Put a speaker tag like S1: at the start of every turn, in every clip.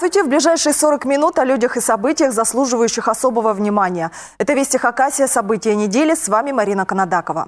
S1: Здравствуйте! В ближайшие 40 минут о людях и событиях, заслуживающих особого внимания. Это «Вести Хакасия. События недели». С вами Марина Канадакова.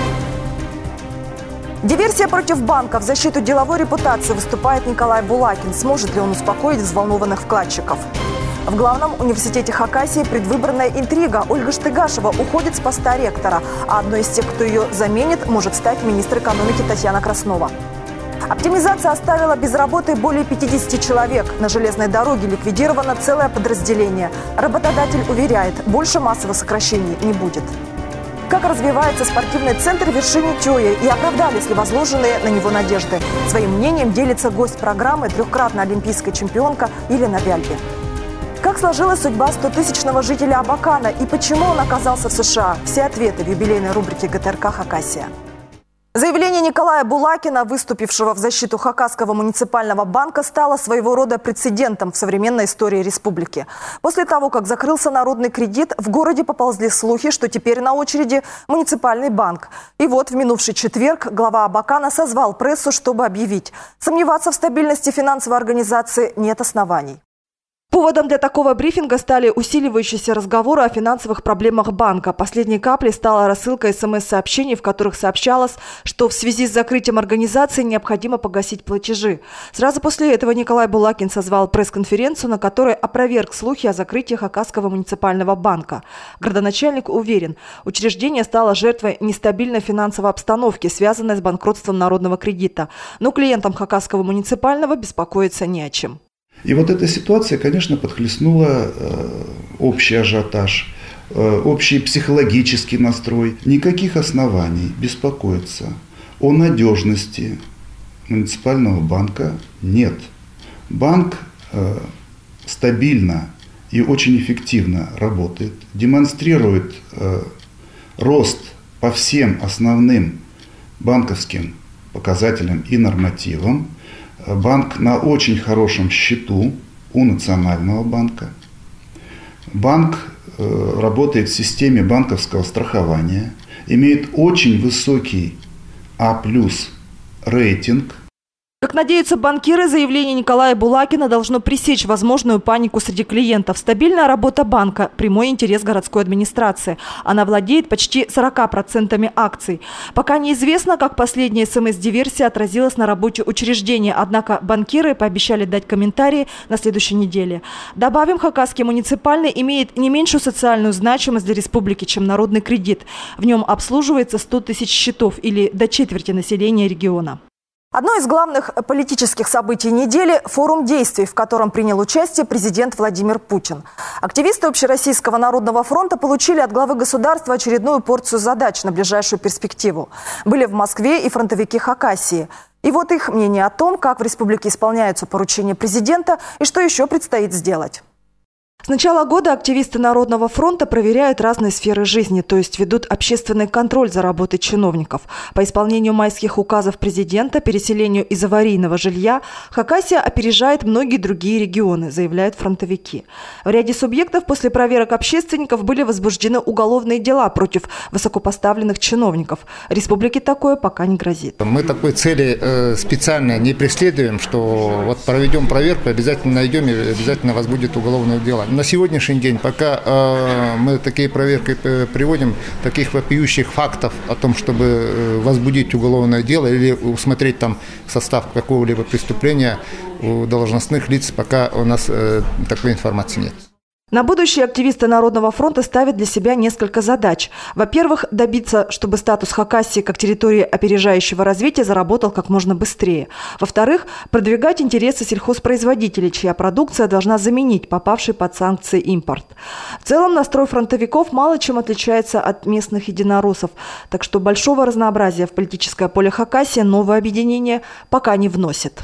S1: Диверсия против банка. В защиту деловой репутации выступает Николай Булакин. Сможет ли он успокоить взволнованных вкладчиков? В главном университете Хакасии предвыборная интрига. Ольга Штыгашева уходит с поста ректора, а одной из тех, кто ее заменит, может стать министр экономики Татьяна Краснова. Оптимизация оставила без работы более 50 человек. На железной дороге ликвидировано целое подразделение. Работодатель уверяет, больше массовых сокращений не будет. Как развивается спортивный центр Вершини Тёя и оправдались ли возложенные на него надежды? Своим мнением делится гость программы, трехкратная олимпийская чемпионка Елена Вяльпе. Как сложилась судьба 100-тысячного жителя Абакана и почему он оказался в США? Все ответы в юбилейной рубрике ГТРК «Хакасия». Заявление Николая Булакина, выступившего в защиту Хакасского муниципального банка, стало своего рода прецедентом в современной истории республики. После того, как закрылся народный кредит, в городе поползли слухи, что теперь на очереди муниципальный банк. И вот в минувший четверг глава Абакана созвал прессу, чтобы объявить: сомневаться в стабильности финансовой организации нет оснований. Поводом для такого брифинга стали усиливающиеся разговоры о финансовых проблемах банка. Последней каплей стала рассылка СМС-сообщений, в которых сообщалось, что в связи с закрытием организации необходимо погасить платежи. Сразу после этого Николай Булакин созвал пресс-конференцию, на которой опроверг слухи о закрытии Хакасского муниципального банка. Градоначальник уверен, учреждение стало жертвой нестабильной финансовой обстановки, связанной с банкротством народного кредита. Но клиентам Хакасского муниципального беспокоиться не о чем.
S2: И вот эта ситуация, конечно, подхлестнула общий ажиотаж, общий психологический настрой. Никаких оснований беспокоиться о надежности муниципального банка нет. Банк стабильно и очень эффективно работает, демонстрирует рост по всем основным банковским показателям и нормативам. Банк на очень хорошем счету у Национального банка. Банк работает в системе банковского страхования, имеет очень высокий А+ рейтинг.
S1: Как надеются банкиры, заявление Николая Булакина должно пресечь возможную панику среди клиентов. Стабильная работа банка – прямой интерес городской администрации. Она владеет почти 40% акций. Пока неизвестно, как последняя СМС-диверсия отразилась на работе учреждения. Однако банкиры пообещали дать комментарии на следующей неделе. Добавим, Хакасский муниципальный имеет не меньшую социальную значимость для республики, чем народный кредит. В нем обслуживается 100 тысяч счетов или до четверти населения региона. Одно из главных политических событий недели – форум действий, в котором принял участие президент Владимир Путин. Активисты Общероссийского народного фронта получили от главы государства очередную порцию задач на ближайшую перспективу. Были в Москве и фронтовики Хакасии. И вот их мнение о том, как в республике исполняются поручения президента и что еще предстоит сделать. С начала года активисты Народного фронта проверяют разные сферы жизни, то есть ведут общественный контроль за работой чиновников. По исполнению майских указов президента, переселению из аварийного жилья, Хакасия опережает многие другие регионы, заявляют фронтовики. В ряде субъектов после проверок общественников были возбуждены уголовные дела против высокопоставленных чиновников. Республике такое пока не грозит. Мы такой цели специально не преследуем, что вот проведем проверку, обязательно найдем и обязательно возбудит уголовное дело. На сегодняшний день, пока мы такие проверки приводим, таких вопиющих фактов о том, чтобы возбудить уголовное дело или усмотреть там состав какого-либо преступления у должностных лиц, пока у нас такой информации нет. На будущее активисты Народного фронта ставят для себя несколько задач. Во-первых, добиться, чтобы статус Хакасии как территории опережающего развития заработал как можно быстрее. Во-вторых, продвигать интересы сельхозпроизводителей, чья продукция должна заменить попавший под санкции импорт. В целом настрой фронтовиков мало чем отличается от местных единороссов, так что большого разнообразия в политическое поле Хакасии новое объединение пока не вносит.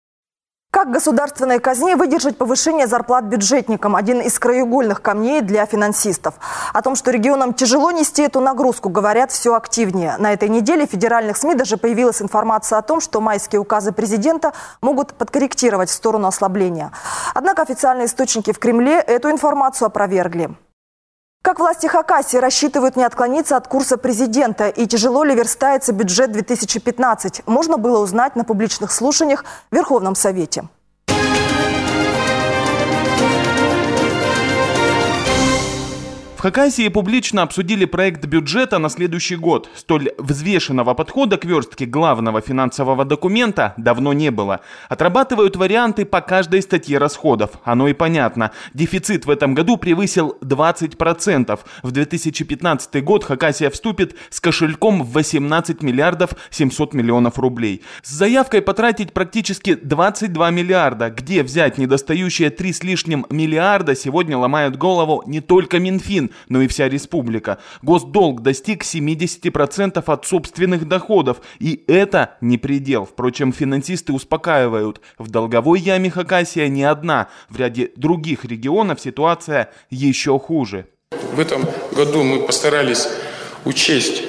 S1: Как государственной казне выдержать повышение зарплат бюджетникам – один из краеугольных камней для финансистов. О том, что регионам тяжело нести эту нагрузку, говорят все активнее. На этой неделе в федеральных СМИ даже появилась информация о том, что майские указы президента могут подкорректировать в сторону ослабления. Однако официальные источники в Кремле эту информацию опровергли. Как власти Хакасии рассчитывают не отклониться от курса президента и тяжело ли верстается бюджет 2015, можно было узнать на публичных слушаниях в Верховном Совете.
S3: В Хакасии публично обсудили проект бюджета на следующий год. Столь взвешенного подхода к верстке главного финансового документа давно не было. Отрабатывают варианты по каждой статье расходов. Оно и понятно. Дефицит в этом году превысил 20%. В 2015 год Хакасия вступит с кошельком в 18 миллиардов 700 миллионов рублей. С заявкой потратить практически 22 миллиарда. Где взять недостающие 3 с лишним миллиарда, сегодня ломают голову не только Минфин, но и вся республика. Госдолг достиг 70% от собственных доходов, и это не предел. Впрочем, финансисты успокаивают, в долговой яме Хакасия не одна, в ряде других регионов ситуация еще хуже.
S4: В этом году мы постарались учесть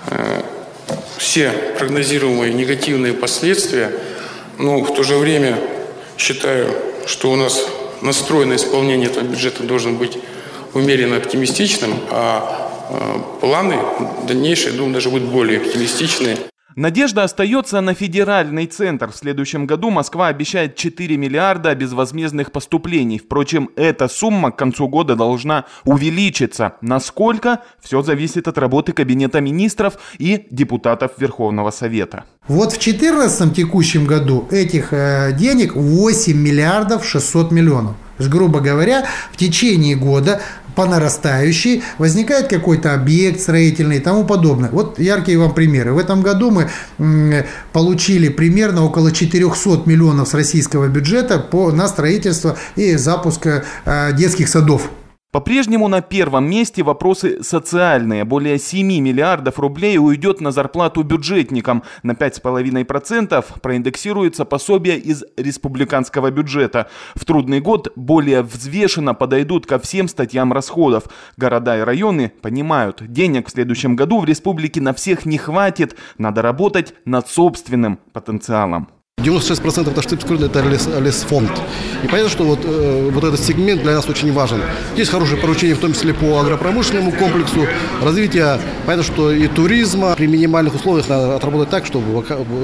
S4: все прогнозируемые негативные последствия, но в то же время считаю, что у нас настрой на исполнение этого бюджета должен быть умеренно оптимистичным, а планы дальнейшие, думаю, даже будут более оптимистичные.
S3: Надежда остается на федеральный центр. В следующем году Москва обещает 4 миллиарда безвозмездных поступлений. Впрочем, эта сумма к концу года должна увеличиться. Насколько? Все зависит от работы Кабинета министров и депутатов Верховного Совета.
S5: Вот в 2014 текущем году этих денег 8 миллиардов 600 миллионов. То есть, грубо говоря, в течение года по нарастающей возникает какой-то объект строительный и тому подобное. Вот яркие вам примеры. В этом году мы получили примерно около 400 миллионов с российского бюджета на строительство и запуск детских садов.
S3: По-прежнему на первом месте вопросы социальные. Более 7 миллиардов рублей уйдет на зарплату бюджетникам. На 5,5% проиндексируется пособие из республиканского бюджета. В трудный год более взвешенно подойдут ко всем статьям расходов. Города и районы понимают, денег в следующем году в республике на всех не хватит. Надо работать над собственным потенциалом.
S6: 96% это лесфонд. И понятно, что вот этот сегмент для нас очень важен. Есть хорошие поручения, в том числе по агропромышленному комплексу, развитие, понятно, что и туризма. При минимальных условиях надо отработать так, чтобы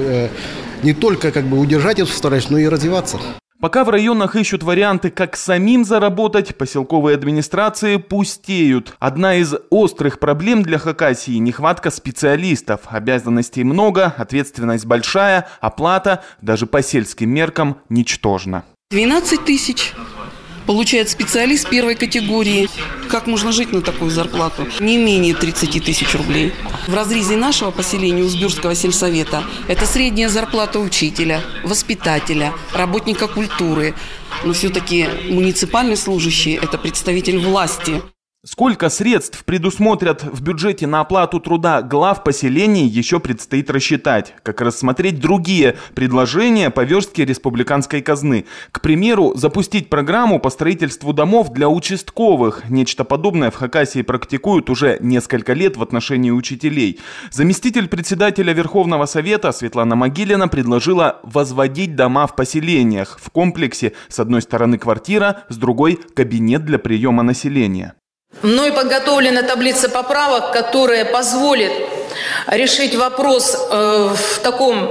S6: не только удержать эту составляющую, но и развиваться.
S3: Пока в районах ищут варианты, как самим заработать, поселковые администрации пустеют. Одна из острых проблем для Хакасии – нехватка специалистов. Обязанностей много, ответственность большая, оплата даже по сельским меркам ничтожна.
S7: 12 тысяч получает специалист первой категории. Как можно жить на такую зарплату? Не менее 30 тысяч рублей. В разрезе нашего поселения Узбюрского сельсовета это средняя зарплата учителя, воспитателя, работника культуры. Но все-таки муниципальный служащий – это представитель власти.
S3: Сколько средств предусмотрят в бюджете на оплату труда глав поселений, еще предстоит рассчитать. Как рассмотреть другие предложения по верстке республиканской казны. К примеру, запустить программу по строительству домов для участковых. Нечто подобное в Хакасии практикуют уже несколько лет в отношении учителей. Заместитель председателя Верховного Совета Светлана Могилина предложила возводить дома в поселениях. В комплексе с одной стороны квартира, с другой кабинет для приема населения.
S8: Мной подготовлена таблица поправок, которая позволит решить вопрос в таком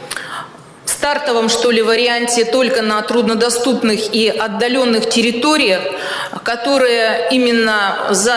S8: стартовом, варианте только на труднодоступных и отдаленных территориях, которая именно за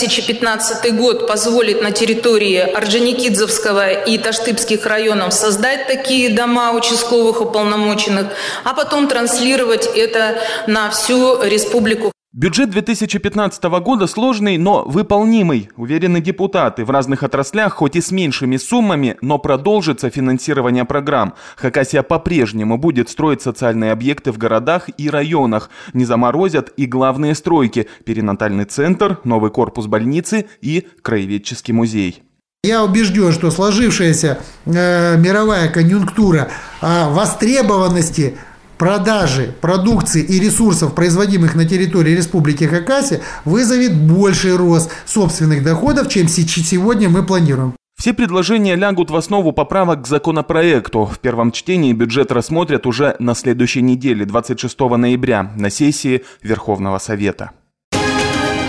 S8: 2015 год позволит на территории Орджоникидзевского и Таштыбских районов создать такие дома участковых уполномоченных, а потом транслировать это на всю республику.
S3: Бюджет 2015 года сложный, но выполнимый, уверены депутаты. В разных отраслях, хоть и с меньшими суммами, но продолжится финансирование программ. Хакасия по-прежнему будет строить социальные объекты в городах и районах. Не заморозят и главные стройки – перинатальный центр, новый корпус больницы и краеведческий музей.
S5: Я убежден, что сложившаяся мировая конъюнктура востребованности продажи продукции и ресурсов, производимых на территории Республики Хакасия, вызовет больший рост собственных доходов, чем сегодня мы планируем.
S3: Все предложения лягут в основу поправок к законопроекту. В первом чтении бюджет рассмотрят уже на следующей неделе, 26 ноября, на сессии Верховного Совета.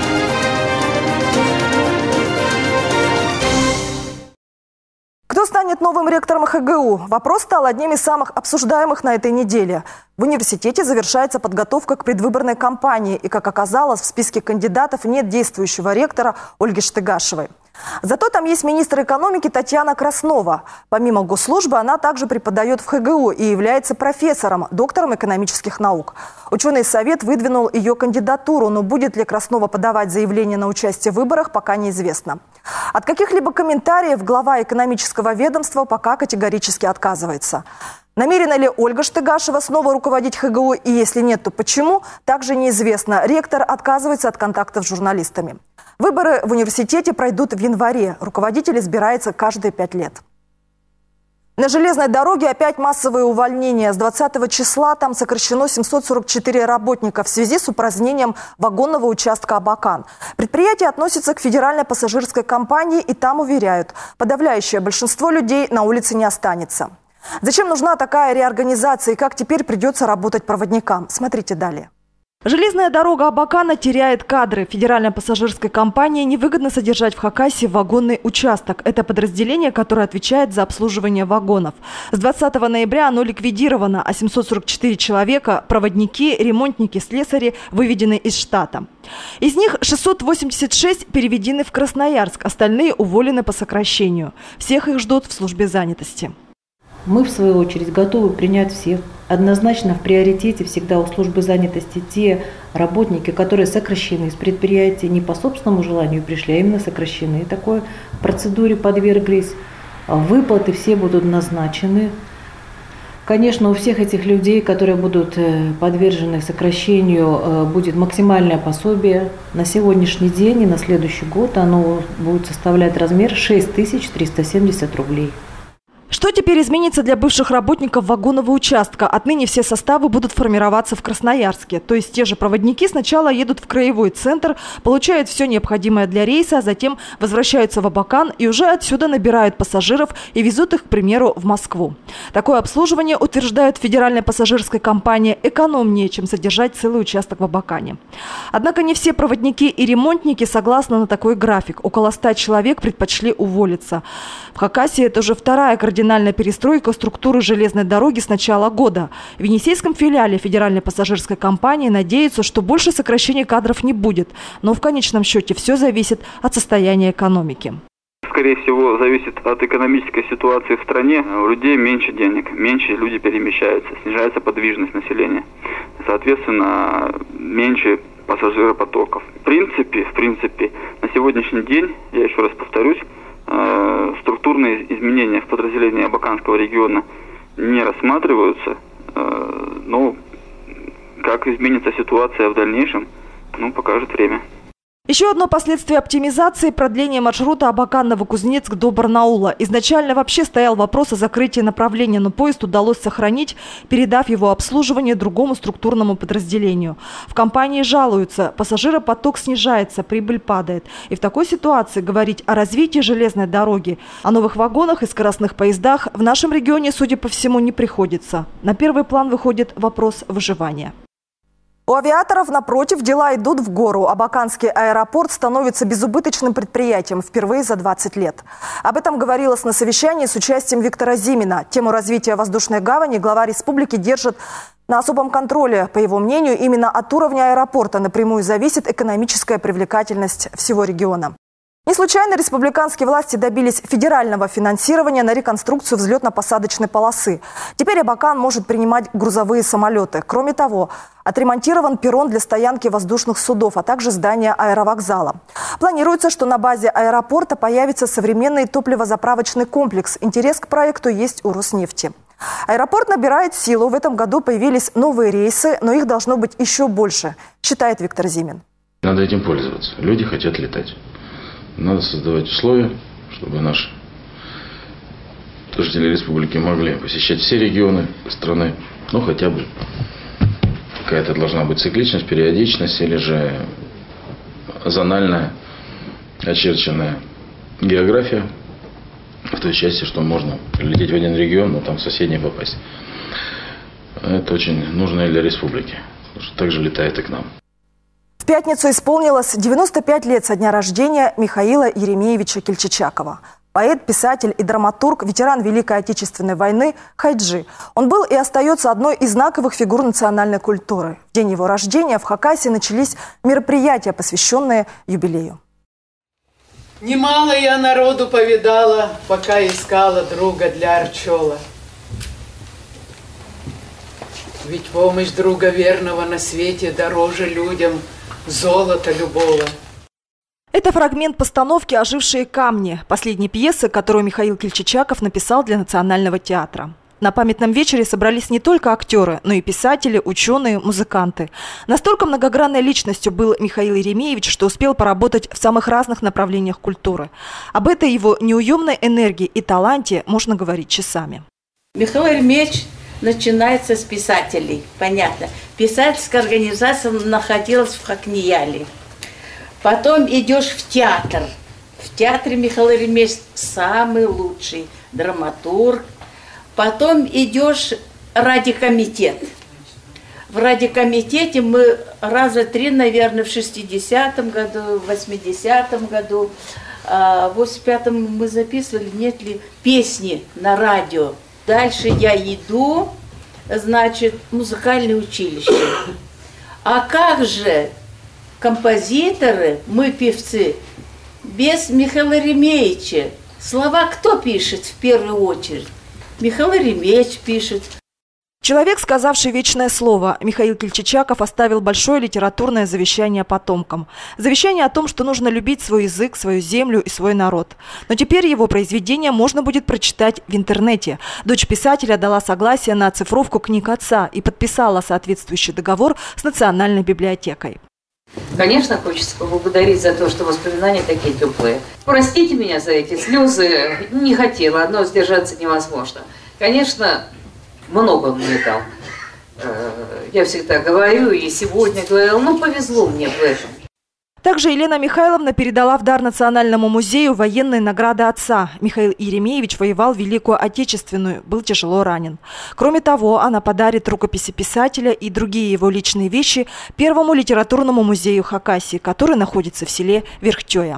S1: Кто станет станет новым ректором ХГУ? Вопрос стал одним из самых обсуждаемых на этой неделе. В университете завершается подготовка к предвыборной кампании. И, как оказалось, в списке кандидатов нет действующего ректора Ольги Штыгашевой. Зато там есть министр экономики Татьяна Краснова. Помимо госслужбы, она также преподает в ХГУ и является профессором, доктором экономических наук. Ученый совет выдвинул ее кандидатуру, но будет ли Краснова подавать заявление на участие в выборах, пока неизвестно. От каких-либо комментариев глава экономического ведомства пока категорически отказывается. Намерена ли Ольга Штыгашева снова руководить ХГУ, и если нет, то почему, также неизвестно. Ректор отказывается от контактов с журналистами. Выборы в университете пройдут в январе. Руководитель избирается каждые 5 лет. На железной дороге опять массовые увольнения. С 20 числа там сокращено 744 работника в связи с упразднением вагонного участка Абакан. Предприятие относится к федеральной пассажирской компании, и там уверяют, подавляющее большинство людей на улице не останется. Зачем нужна такая реорганизация и как теперь придется работать проводникам? Смотрите далее. Железная дорога Абакана теряет кадры. Федеральной пассажирской компании невыгодно содержать в Хакасии вагонный участок. Это подразделение, которое отвечает за обслуживание вагонов. С 20 ноября оно ликвидировано, а 744 человека, проводники, ремонтники, слесари, выведены из штата. Из них 686 переведены в Красноярск, остальные уволены по сокращению. Всех их ждут в службе занятости.
S9: Мы, в свою очередь, готовы принять всех. Однозначно в приоритете всегда у службы занятости те работники, которые сокращены из предприятия, не по собственному желанию пришли, а именно сокращены. И такой процедуре подверглись. Выплаты все будут назначены. Конечно, у всех этих людей, которые будут подвержены сокращению, будет максимальное пособие. На сегодняшний день и на следующий год оно будет составлять размер 6370 рублей.
S1: Что теперь изменится для бывших работников вагонного участка? Отныне все составы будут формироваться в Красноярске. То есть те же проводники сначала едут в краевой центр, получают все необходимое для рейса, а затем возвращаются в Абакан и уже отсюда набирают пассажиров и везут их, к примеру, в Москву. Такое обслуживание, утверждают в федеральной пассажирской компании, экономнее, чем содержать целый участок в Абакане. Однако не все проводники и ремонтники согласны на такой график. Около 100 человек предпочли уволиться. В Хакасии это уже вторая кардинальная перестройка структуры железной дороги с начала года. В Енисейском филиале федеральной пассажирской компании надеются, что больше сокращений кадров не будет. Но в конечном счете все зависит от состояния экономики.
S10: Скорее всего, зависит от экономической ситуации в стране. У людей меньше денег, меньше люди перемещаются, снижается подвижность населения. Соответственно, меньше пассажиропотоков. В принципе, на сегодняшний день, я еще раз повторюсь, структурные изменения в подразделении Абаканского региона не рассматриваются, но как изменится ситуация в дальнейшем, покажет время.
S1: Еще одно последствие оптимизации – продление маршрута Абакан-Новокузнецк до Барнаула. Изначально вообще стоял вопрос о закрытии направления, но поезд удалось сохранить, передав его обслуживание другому структурному подразделению. В компании жалуются – пассажиропоток снижается, прибыль падает. И в такой ситуации говорить о развитии железной дороги, о новых вагонах и скоростных поездах в нашем регионе, судя по всему, не приходится. На первый план выходит вопрос выживания. У авиаторов, напротив, дела идут в гору. Абаканский аэропорт становится безубыточным предприятием впервые за 20 лет. Об этом говорилось на совещании с участием Виктора Зимина. Тему развития воздушной гавани глава республики держит на особом контроле. По его мнению, именно от уровня аэропорта напрямую зависит экономическая привлекательность всего региона. Не случайно республиканские власти добились федерального финансирования на реконструкцию взлетно-посадочной полосы. Теперь Абакан может принимать грузовые самолеты. Кроме того, отремонтирован перрон для стоянки воздушных судов, а также здание аэровокзала. Планируется, что на базе аэропорта появится современный топливозаправочный комплекс. Интерес к проекту есть у Роснефти. Аэропорт набирает силу. В этом году появились новые рейсы, но их должно быть еще больше, считает Виктор Зимин.
S11: Надо этим пользоваться. Люди хотят летать. Надо создавать условия, чтобы наши жители республики могли посещать все регионы страны. Хотя бы какая-то должна быть цикличность, периодичность или же зональная очерченная география в той части, что можно лететь в один регион, но там в соседний попасть. Это очень нужно и для республики, потому что также летает и к нам.
S1: В пятницу исполнилось 95 лет со дня рождения Михаила Еремеевича Кельчичакова. Поэт, писатель и драматург, ветеран Великой Отечественной войны Хайджи. Он был и остается одной из знаковых фигур национальной культуры. В день его рождения в Хакасии начались мероприятия, посвященные юбилею.
S12: Немало я народу повидала, пока искала друга для Арчола. Ведь помощь друга верного на свете дороже людям золота любого.
S1: Это фрагмент постановки «Ожившие камни», последней пьесы, которую Михаил Кельчичаков написал для Национального театра. На памятном вечере собрались не только актеры, но и писатели, ученые, музыканты. Настолько многогранной личностью был Михаил Еремеевич, что успел поработать в самых разных направлениях культуры. Об этой его неуемной энергии и таланте можно говорить часами.
S13: Михаил Еремеевич начинается с писателей, понятно. Писательская организация находилась в Хакнияле. Потом идешь в театр. В театре Михаил Еремеевич самый лучший драматург. Потом идешь в радикомитет. В радикомитете мы раза 3, наверное, в 60-м году, в 80-м году, в 85-м мы записывали, нет ли песни на радио. Дальше я иду, значит, музыкальное училище. А как же композиторы, мы певцы, без Михаила Еремеевича? Слова кто пишет в первую очередь? Михаил Еремеевич пишет.
S1: Человек, сказавший вечное слово, Михаил Кельчичаков оставил большое литературное завещание потомкам. Завещание о том, что нужно любить свой язык, свою землю и свой народ. Но теперь его произведение можно будет прочитать в интернете. Дочь писателя дала согласие на оцифровку книг отца и подписала соответствующий договор с Национальной библиотекой.
S14: Конечно, хочется поблагодарить за то, что воспоминания такие теплые. Простите меня за эти слезы. Не хотела, но сдержаться невозможно. Конечно, много он мне дал. Я всегда говорю, и сегодня говорила, ну повезло мне в этом.
S1: Также Елена Михайловна передала в дар Национальному музею военные награды отца. Михаил Еремеевич воевал в Великую Отечественную, был тяжело ранен. Кроме того, она подарит рукописи писателя и другие его личные вещи Первому литературному музею Хакасии, который находится в селе Верхтёя.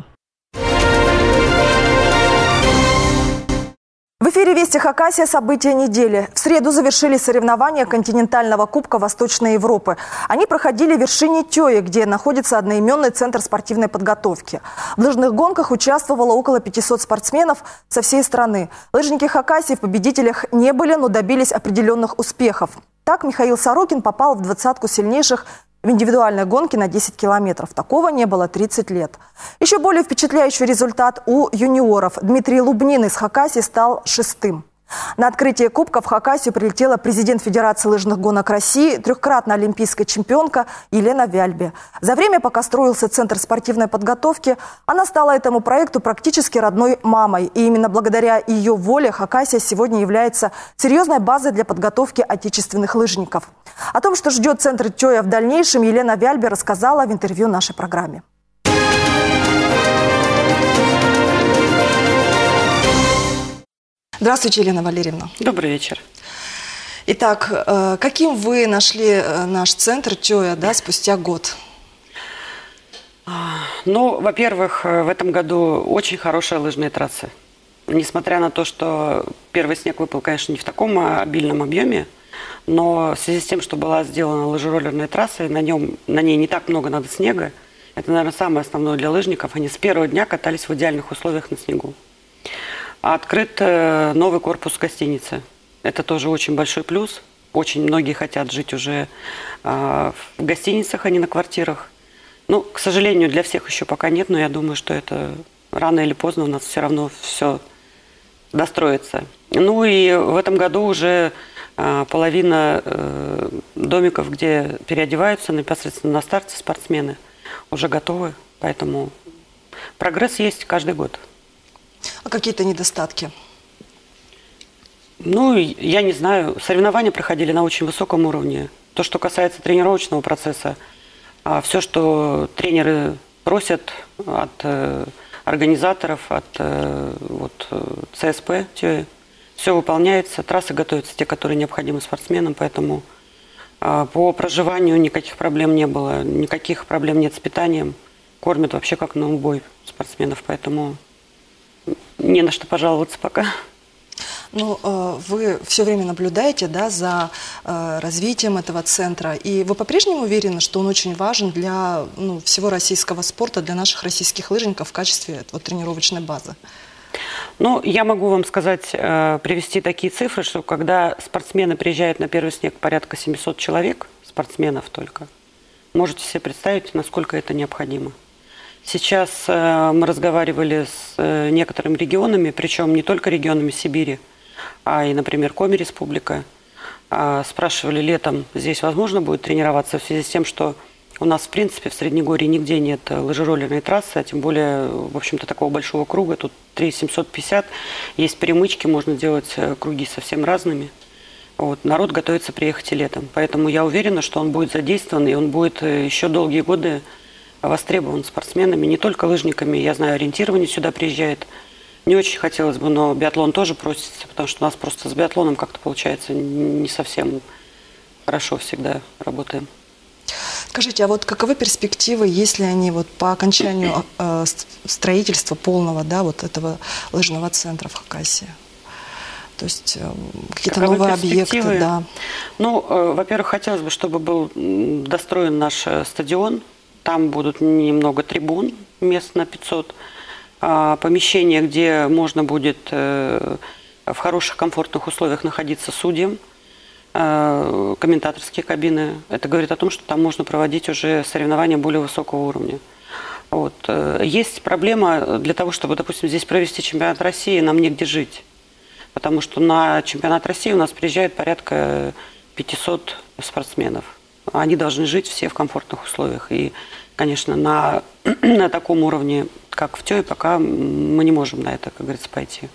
S1: В эфире «Вести Хакасия» события недели. В среду завершились соревнования континентального кубка Восточной Европы. Они проходили в вершине Тёи, где находится одноименный центр спортивной подготовки. В лыжных гонках участвовало около 500 спортсменов со всей страны. Лыжники Хакасии в победителях не были, но добились определенных успехов. Так Михаил Сорокин попал в 20-ку сильнейших в индивидуальной гонке на 10 километров. Такого не было 30 лет. Еще более впечатляющий результат у юниоров. Дмитрий Лубнин из Хакасии стал 6-м. На открытие кубка в Хакасию прилетела президент Федерации лыжных гонок России, трехкратная олимпийская чемпионка Елена Вяльбе. За время, пока строился центр спортивной подготовки, она стала этому проекту практически родной мамой. И именно благодаря ее воле Хакасия сегодня является серьезной базой для подготовки отечественных лыжников. О том, что ждет центр Тёя в дальнейшем, Елена Вяльбе рассказала в интервью нашей программе. Здравствуйте, Елена Валерьевна.
S7: Добрый вечер.
S1: Итак, каким вы нашли наш центр Тёя, спустя год?
S7: Ну, во-первых, в этом году очень хорошие лыжные трассы. Несмотря на то, что первый снег выпал, конечно, не в таком обильном объеме, но в связи с тем, что была сделана лыжероллерная трасса, и на ней не так много надо снега, это, наверное, самое основное для лыжников. Они с первого дня катались в идеальных условиях на снегу. Открыт новый корпус гостиницы. Это тоже очень большой плюс. Очень многие хотят жить уже в гостиницах, а не на квартирах. Ну, к сожалению, для всех еще пока нет, но я думаю, что это рано или поздно у нас все равно все достроится. Ну и в этом году уже половина домиков, где переодеваются непосредственно на старте спортсмены, уже готовы. Поэтому прогресс есть каждый год.
S1: А какие-то недостатки?
S7: Ну, я не знаю. Соревнования проходили на очень высоком уровне. То, что касается тренировочного процесса, все, что тренеры просят от организаторов, от ЦСП, все выполняется. Трассы готовятся, те, которые необходимы спортсменам, поэтому по проживанию никаких проблем не было, никаких проблем нет с питанием. Кормят вообще как на убой спортсменов, поэтому
S15: не на что пожаловаться пока.
S1: Ну, вы все время наблюдаете, да, за развитием этого центра, и вы по-прежнему уверены, что он очень важен для всего российского спорта, для наших российских лыжников в качестве тренировочной базы?
S15: Ну, я могу вам сказать, привести такие цифры, что когда спортсмены приезжают на первый снег, порядка 700 человек, спортсменов только, можете себе представить, насколько это необходимо. Сейчас мы разговаривали с некоторыми регионами, причем не только регионами Сибири, а и, например, Коми-республика. Спрашивали летом, здесь возможно будет тренироваться в связи с тем, что у нас, в принципе, в Среднегорье нигде нет лыжероллерной трассы, а тем более, в общем-то, такого большого круга. Тут 3750, есть перемычки, можно делать круги совсем разными. Вот. Народ готовится приехать и летом. Поэтому я уверена, что он будет задействован, и он будет еще долгие годы востребован спортсменами, не только лыжниками. Я знаю, ориентирование сюда приезжает. Не очень хотелось бы, но биатлон тоже просится, потому что у нас просто с биатлоном как-то получается не совсем хорошо всегда работаем.
S1: Скажите, а вот каковы перспективы, если они по окончанию строительства полного, да, этого лыжного центра в Хакасии? То есть какие-то новые объекты, да? Ну,
S15: во-первых, хотелось бы, чтобы был достроен наш стадион. Там будут немного трибун, мест на 500. Помещение, где можно будет в хороших, комфортных условиях находиться судьям. Комментаторские кабины. Это говорит о том, что там можно проводить уже соревнования более высокого уровня. Вот. Есть проблема для того, чтобы, допустим, здесь провести чемпионат России, нам негде жить. Потому что на чемпионат России у нас приезжает порядка 500 спортсменов. Они должны жить все в комфортных условиях. И, конечно, на таком уровне, как в ТЕ, пока мы не можем на это, как говорится, пойти.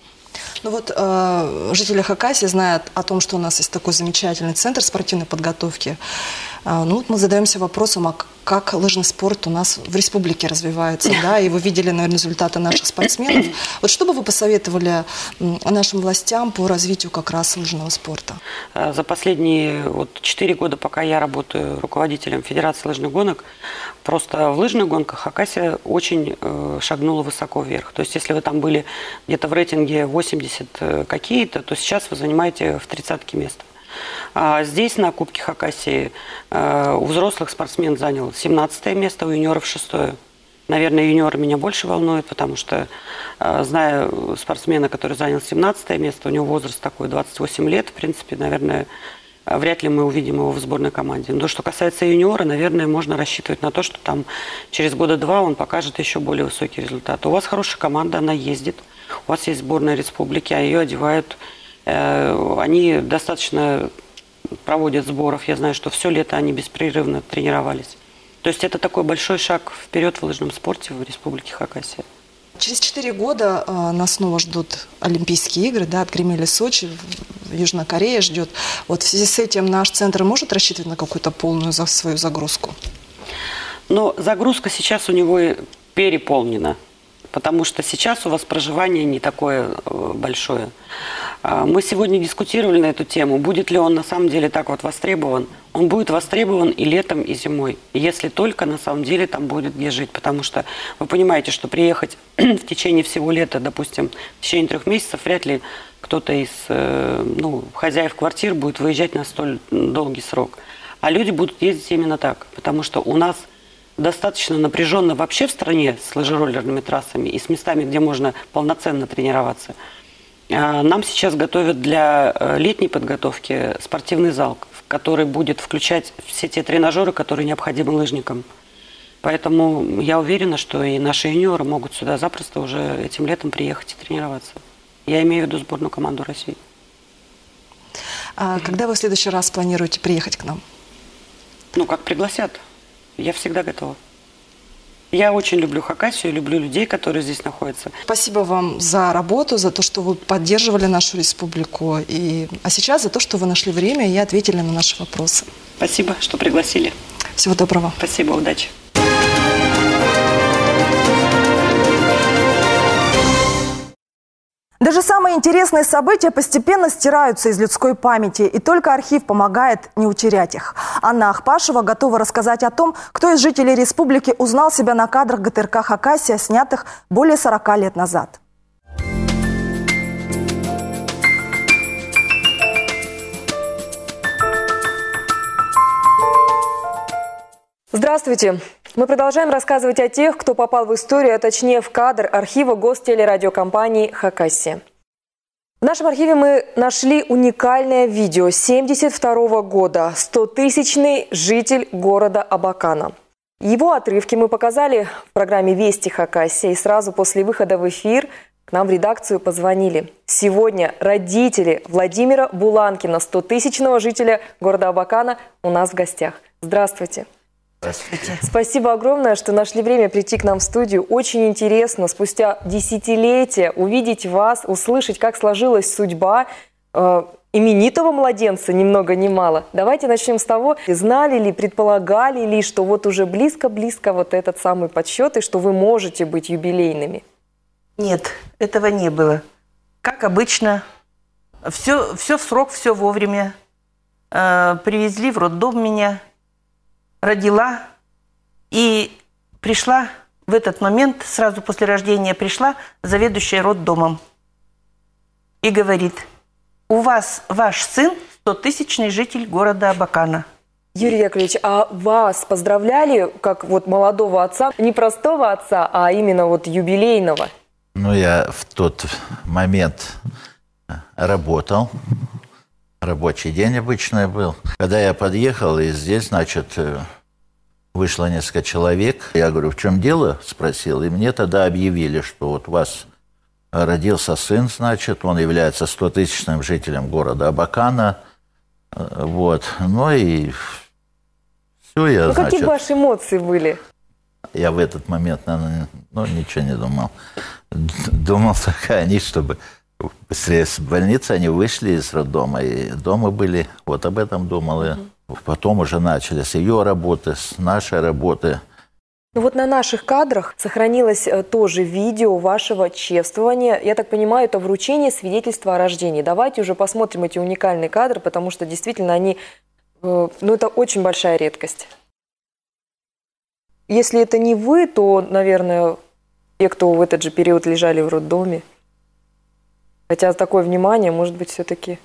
S1: Ну вот жители Хакасии знают о том, что у нас есть такой замечательный центр спортивной подготовки. Ну вот мы задаемся вопросом, а как лыжный спорт у нас в республике развивается, да, и вы видели, наверное, результаты наших спортсменов. Вот что бы вы посоветовали нашим властям по развитию как раз лыжного спорта?
S15: За последние 4 года, пока я работаю руководителем Федерации лыжных гонок, просто в лыжных гонках Хакасия очень шагнула высоко вверх. То есть если вы там были где-то в рейтинге 80 какие-то, то сейчас вы занимаете в 30-ке место. А здесь на Кубке Хакасии у взрослых спортсмен занял 17 место, у юниоров 6. Наверное, юниоры меня больше волнуют, потому что, зная спортсмена, который занял 17 место, у него возраст такой 28 лет, в принципе, наверное, вряд ли мы увидим его в сборной команде. Но то, что касается юниора, наверное, можно рассчитывать на то, что там через года 2 он покажет еще более высокий результат. У вас хорошая команда, она ездит, у вас есть сборная республики, а ее одевают. Они достаточно проводят сборов. Я знаю, что все лето они беспрерывно тренировались. То есть это такой большой шаг вперед в лыжном спорте в Республике Хакасия.
S1: Через 4 года нас снова ждут Олимпийские игры, да, отгремели Сочи, Южная Корея ждет. Вот в связи с этим наш центр может рассчитывать на какую-то полную свою загрузку?
S15: Но загрузка сейчас у него переполнена. Потому что сейчас у вас проживание не такое большое. Мы сегодня дискутировали на эту тему, будет ли он на самом деле так востребован. Он будет востребован и летом, и зимой, если только на самом деле там будет где жить. Потому что вы понимаете, что приехать в течение всего лета, допустим, в течение 3 месяцев, вряд ли кто-то из хозяев квартир будет выезжать на столь долгий срок. А люди будут ездить именно так, потому что у нас достаточно напряженно вообще в стране с лыжероллерными трассами и с местами, где можно полноценно тренироваться. Нам сейчас готовят для летней подготовки спортивный зал, который будет включать все те тренажеры, которые необходимы лыжникам. Поэтому я уверена, что и наши юниоры могут сюда запросто уже этим летом приехать и тренироваться. Я имею в виду сборную команду России.
S1: А когда вы в следующий раз планируете приехать к нам?
S15: Ну, как пригласят. Я всегда готова. Я очень люблю Хакасию, люблю людей, которые здесь находятся.
S1: Спасибо вам за работу, за то, что вы поддерживали нашу республику. А сейчас за то, что вы нашли время и ответили на наши вопросы.
S15: Спасибо, что пригласили.
S1: Всего доброго.
S15: Спасибо, удачи.
S1: Даже самые интересные события постепенно стираются из людской памяти, и только архив помогает не утерять их. Анна Ахпашева готова рассказать о том, кто из жителей республики узнал себя на кадрах ГТРК «Хакасия», снятых более 40 лет назад.
S16: Здравствуйте. Мы продолжаем рассказывать о тех, кто попал в историю, а точнее в кадр архива гостелерадиокомпании «Хакасия». В нашем архиве мы нашли уникальное видео 1972 года «100-тысячный житель города Абакана». Его отрывки мы показали в программе «Вести Хакасия», и сразу после выхода в эфир к нам в редакцию позвонили. Сегодня родители Владимира Буланкина, 100-тысячного жителя города Абакана, у нас в гостях. Здравствуйте.
S17: Здравствуйте.
S16: Спасибо огромное, что нашли время прийти к нам в студию. Очень интересно спустя десятилетия увидеть вас, услышать, как сложилась судьба именитого младенца, ни много ни мало. Давайте начнем с того, знали ли, предполагали ли, что вот уже близко-близко вот этот самый подсчет, и что вы можете быть юбилейными?
S17: Нет, этого не было. Как обычно, все в срок, все вовремя. Привезли в роддом меня. Родила и пришла в этот момент, сразу после рождения пришла заведующая роддомом и говорит: у вас ваш сын 100-тысячный житель города Абакана.
S16: Юрий Яковлевич, а вас поздравляли как вот молодого отца, не простого отца, а именно вот юбилейного?
S18: Ну, я в тот момент работал. Рабочий день обычный был. Когда я подъехал, и здесь, значит, вышло несколько человек. Я говорю, в чем дело? Спросил. И мне тогда объявили, что вот у вас родился сын, значит, он является 100-тысячным жителем города Абакана. Вот. Ну и все, я, значит...
S16: Какие ваши эмоции были?
S18: Я в этот момент, наверное, ничего не думал. Думал только они, чтобы... Быстрее с больницы они вышли из роддома и дома были. Вот об этом думал я. Потом уже начали с ее работы, с нашей работы.
S16: Ну вот на наших кадрах сохранилось тоже видео вашего чествования. Я так понимаю, это вручение свидетельства о рождении. Давайте уже посмотрим эти уникальные кадры, потому что действительно они, это очень большая редкость. Если это не вы, то, наверное, те, кто в этот же период лежали в роддоме. Хотя такое внимание, может быть, все-таки...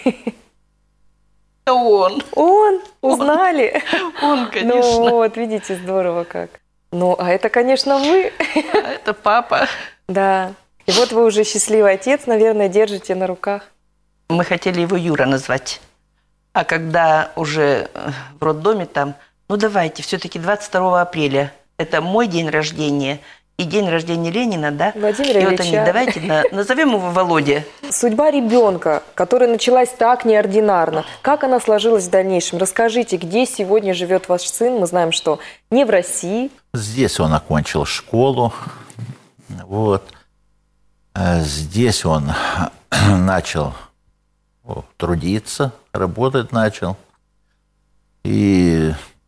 S17: Он.
S16: Он? Узнали?
S17: Он, конечно.
S16: Ну вот, видите, здорово как. Ну, а это, конечно, вы.
S17: А это папа.
S16: Да. И вот вы уже счастливый отец, наверное, держите на руках.
S17: Мы хотели его Юра назвать. А когда уже в роддоме там, давайте, все-таки 22 апреля, это мой день рождения, и день рождения Ленина, да?
S16: Владимира
S17: и
S16: Ильича.
S17: Вот они, давайте назовем его Володя.
S16: Судьба ребенка, которая началась так неординарно, как она сложилась в дальнейшем? Расскажите, где сегодня живет ваш сын? Мы знаем, что не в России.
S18: Здесь он окончил школу. Вот. Здесь он начал трудиться, работать начал. И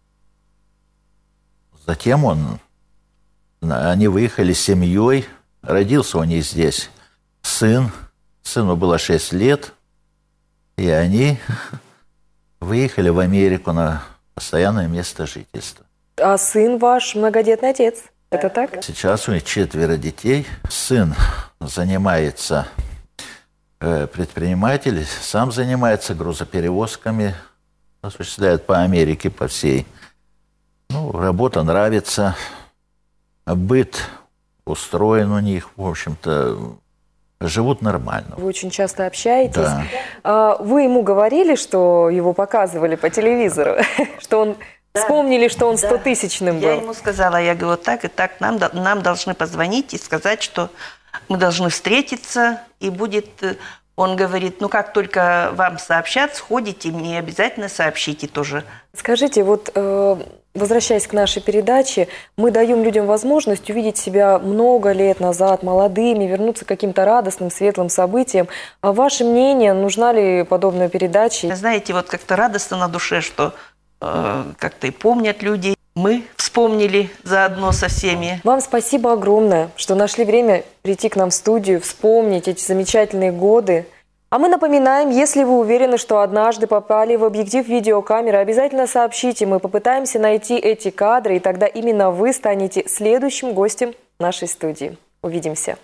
S18: затем они выехали с семьей. Родился у них здесь сын. Сыну было 6 лет. И они выехали в Америку на постоянное место жительства.
S16: А сын ваш многодетный отец. Это так?
S18: Сейчас у них 4 детей. Сын занимается предпринимателем, сам занимается грузоперевозками, осуществляет по Америке, по всей. Работа нравится. Быт устроен у них, в общем-то, живут нормально.
S16: Вы очень часто общаетесь.
S18: Да.
S16: Вы ему говорили, что его показывали по телевизору, что он вспомнили, что он 100-тысячным был?
S17: Я ему сказала, я говорю, так и так, нам должны позвонить и сказать, что мы должны встретиться, и будет... Он говорит, как только вам сообщат, сходите, мне обязательно сообщите тоже.
S16: Скажите, вот возвращаясь к нашей передаче, мы даем людям возможность увидеть себя много лет назад, молодыми, вернуться к каким-то радостным, светлым событиям. А ваше мнение, нужна ли подобная передача?
S17: Знаете, вот как-то радостно на душе, что как-то и помнят люди. Мы вспомнили заодно со всеми.
S16: Вам спасибо огромное, что нашли время прийти к нам в студию, вспомнить эти замечательные годы. А мы напоминаем, если вы уверены, что однажды попали в объектив видеокамеры, обязательно сообщите. Мы попытаемся найти эти кадры, и тогда именно вы станете следующим гостем нашей студии. Увидимся.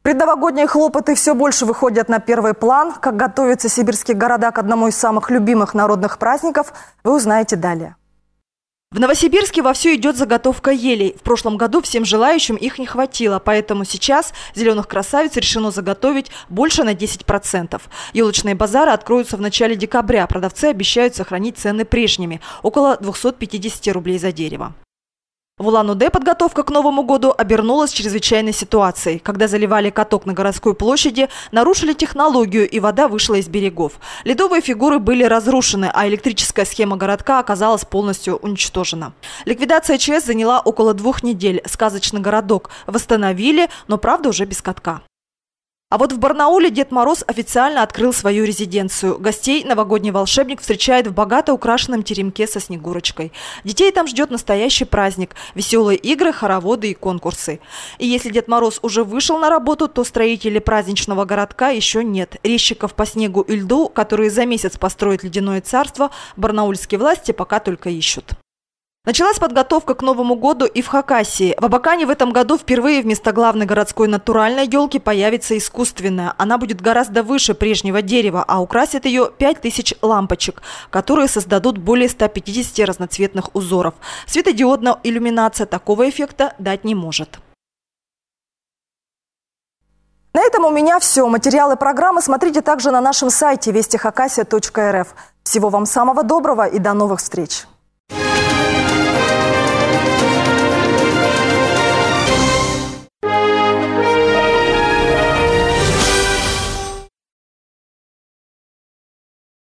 S1: Предновогодние хлопоты все больше выходят на первый план. Как готовятся сибирские города к одному из самых любимых народных праздников, вы узнаете далее. В Новосибирске вовсю идет заготовка елей. В прошлом году всем желающим их не хватило, поэтому сейчас зеленых красавиц решено заготовить больше на 10%. Елочные базары откроются в начале декабря. Продавцы обещают сохранить цены прежними – около 250 рублей за дерево. В Улан-Удэ подготовка к Новому году обернулась чрезвычайной ситуацией. Когда заливали каток на городской площади, нарушили технологию, и вода вышла из берегов. Ледовые фигуры были разрушены, а электрическая схема городка оказалась полностью уничтожена. Ликвидация ЧС заняла около 2 недель. Сказочный городок восстановили, но правда уже без катка. А вот в Барнауле Дед Мороз официально открыл свою резиденцию. Гостей новогодний волшебник встречает в богато украшенном теремке со Снегурочкой. Детей там ждет настоящий праздник, веселые игры, хороводы и конкурсы. И если Дед Мороз уже вышел на работу, то строителей праздничного городка еще нет. Резчиков по снегу и льду, которые за месяц построят ледяное царство, барнаульские власти пока только ищут. Началась подготовка к Новому году и в Хакасии. В Абакане в этом году впервые вместо главной городской натуральной елки появится искусственная. Она будет гораздо выше прежнего дерева, а украсит ее 5000 лампочек, которые создадут более 150 разноцветных узоров. Светодиодная иллюминация такого эффекта дать не может. На этом у меня все. Материалы программы смотрите также на нашем сайте вестихакасия.рф. Всего вам самого доброго и до новых встреч!